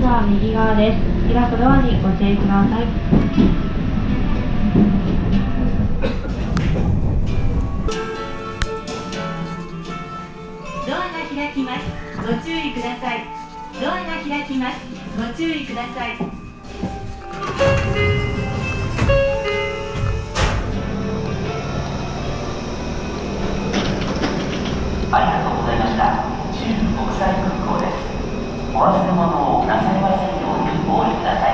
車は右側です。開くドアにご注意ください。 ドアが開きます。ご注意ください。ドアが開きます。ご注意ください。 ありがとうございました。中部国際空港です。お忘れ物をなさいませんようにお降りください。